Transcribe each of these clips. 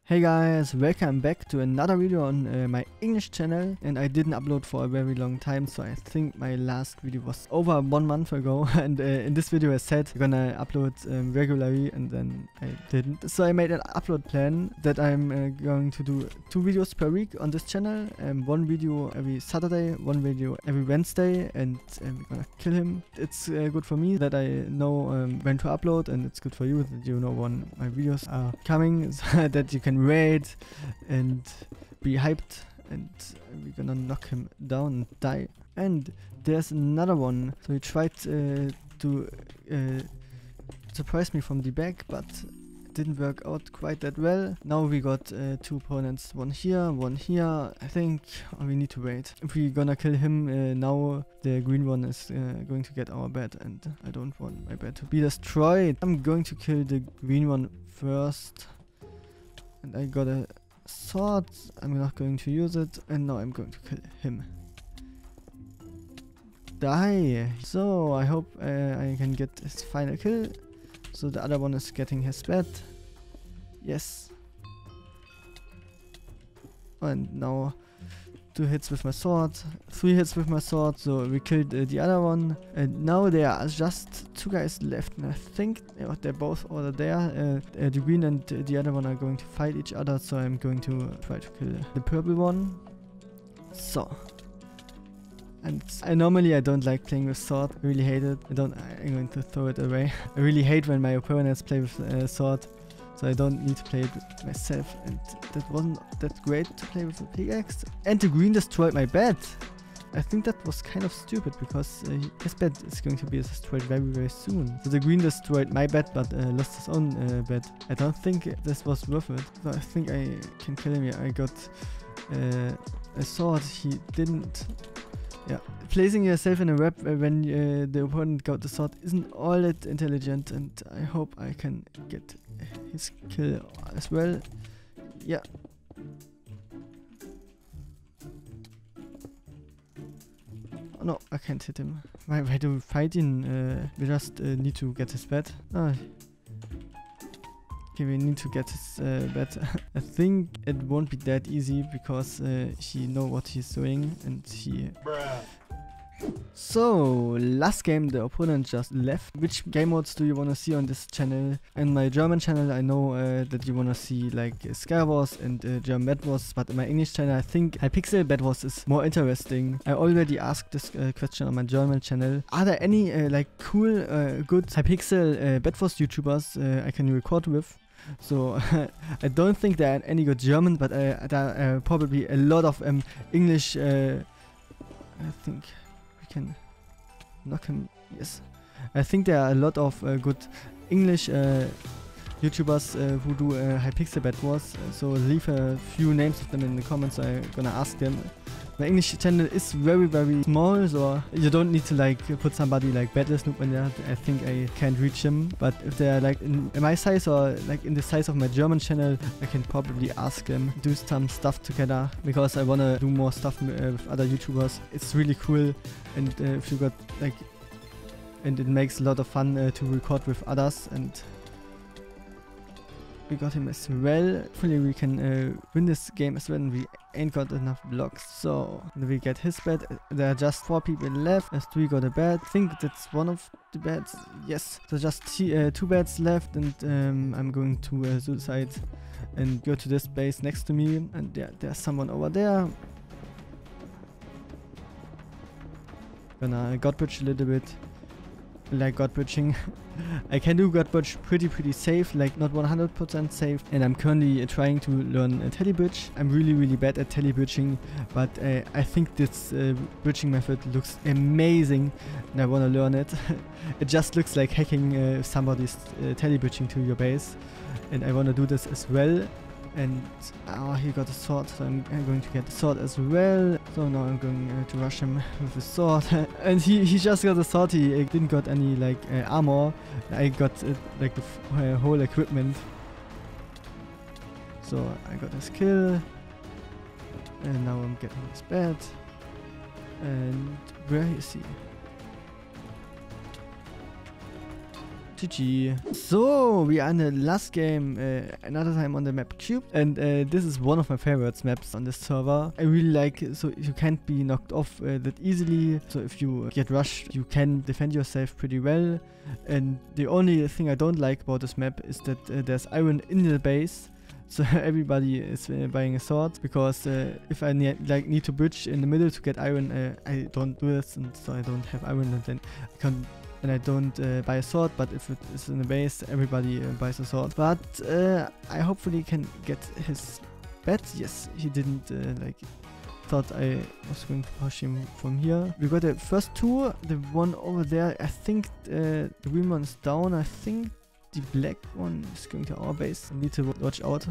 Hey guys, welcome back to another video on my English channel, and I didn't upload for a very long time, so I think my last video was over 1 month ago. And in this video I said I'm gonna upload regularly, and then I didn't. So I made an upload plan that I'm going to do 2 videos per week on this channel, 1 video every Saturday, 1 video every Wednesday, and we're gonna kill him. It's good for me that I know when to upload, and it's good for you that you know when my videos are coming, so that you can wait and be hyped, and we're gonna knock him down and die. And there's another one. So he tried to surprise me from the back, but it didn't work out quite that well. Now we got 2 opponents, one here, one here. I think we need to wait. If we're gonna kill him now, the green one is going to get our bed, and I don't want my bed to be destroyed. I'm going to kill the green one first. And I got a sword, I'm not going to use it, and now I'm going to kill him. Die! So I hope I can get his final kill. So the other one is getting his bed. Yes. And now 2 hits with my sword, 3 hits with my sword, so we killed the other one. And now there are just 2 guys left, and I think they're both over there. The green and the other one are going to fight each other, so I'm going to try to kill the purple one. So. And I don't like playing with sword, I really hate it. I'm going to throw it away. I really hate when my opponents play with sword. So I don't need to play it myself, and that wasn't that great to play with a pickaxe. And the green destroyed my bed. I think that was kind of stupid, because his bed is going to be destroyed very soon. So the green destroyed my bed, but lost his own bed. I don't think this was worth it. So I think I can kill him. Yeah, I got a sword. He didn't. Yeah, placing yourself in a web when the opponent got the sword isn't all that intelligent, and I hope I can get his kill as well. Yeah. Oh no, I can't hit him. Why do we fight in? We just need to get his bed. Oh. Okay, we need to get his bed. I think it won't be that easy, because he knows what he's doing, and he... Bruh. So, last game the opponent just left. Which game modes do you want to see on this channel? In my German channel I know that you want to see like Skywars and German Bed Wars, but in my English channel I think Hypixel Bed Wars is more interesting. I already asked this question on my German channel. Are there any like cool, good Hypixel Bed Wars YouTubers I can record with? So I don't think there are any good German, but there are probably a lot of English. I think we can knock him. Yes, I think there are a lot of good English YouTubers who do Hypixel Bed Wars. So leave a few names of them in the comments. I'm gonna ask them. My English channel is very small, so you don't need to like put somebody like Battle Snoop in there. I think I can't reach him. But if they're like in my size, or like in the size of my German channel, I can probably ask them do some stuff together, because I wanna do more stuff with other YouTubers. It's really cool, and if you got like, and it makes a lot of fun to record with others. And we got him as well. Hopefully we can win this game as well, and we ain't got enough blocks. So we get his bed. There are just 4 people left. As 3 got a bed. I think that's one of the beds. Yes. So just 2 beds left, and I'm going to suicide and go to this base next to me. And there's someone over there. Gonna god bridge a little bit. Like god bridging. I can do god bridge pretty safe, like not 100% safe, and I'm currently trying to learn a tele bridge. I'm really bad at tele bridging, but I think this bridging method looks amazing, and I want to learn it. It just looks like hacking somebody's tele bridging to your base, and I want to do this as well. And oh, he got a sword, so I'm going to get the sword as well. So now I'm going to rush him with the sword. And he just got a sword. He didn't got any like armor. I got like the whole equipment. So I got his kill, and now I'm getting his bed. And where is he? GG. So, we are in the last game, another time on the map Cube, and this is one of my favorite maps on this server. I really like, so you can't be knocked off that easily, so if you get rushed, you can defend yourself pretty well. And the only thing I don't like about this map is that there's iron in the base. So everybody is buying a sword, because if I need to bridge in the middle to get iron, I don't do this, and so I don't have iron, and then I don't buy a sword. But if it is in the base, everybody buys a sword. But I hopefully can get his bet. Yes, he didn't thought I was going to push him from here. We got the first two. The one over there, I think the green one's down. I think the black one is going to our base. I need to watch out.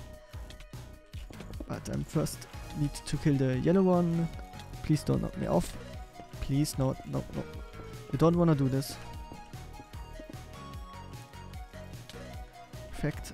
But I'm first need to kill the yellow one. Please don't knock me off. Please, no. You don't want to do this. Perfect.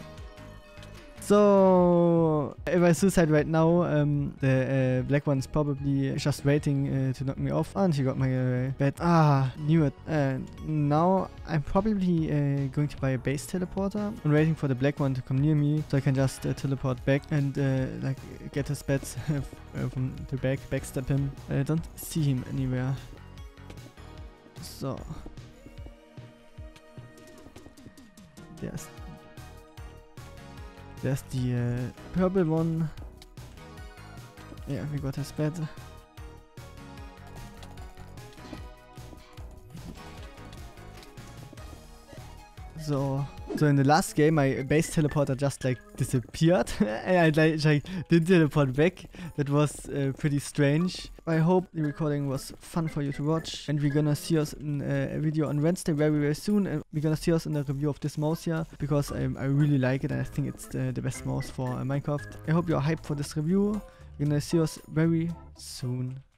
So, if I suicide right now, the black one's probably just waiting to knock me off. And he got my bet. Knew it. Now I'm probably going to buy a base teleporter. I'm waiting for the black one to come near me, so I can just teleport back and get his bets from the back, backstab him. I don't see him anywhere. So, there's the purple one. Yeah, we got his bed. So in the last game, my base teleporter just disappeared, and I didn't teleport back. That was pretty strange. I hope the recording was fun for you to watch, and we're gonna see us in a video on Wednesday very soon, and we're gonna see us in a review of this mouse here, because I really like it, and I think it's the best mouse for Minecraft. I hope you're hyped for this review. We're gonna see us very soon.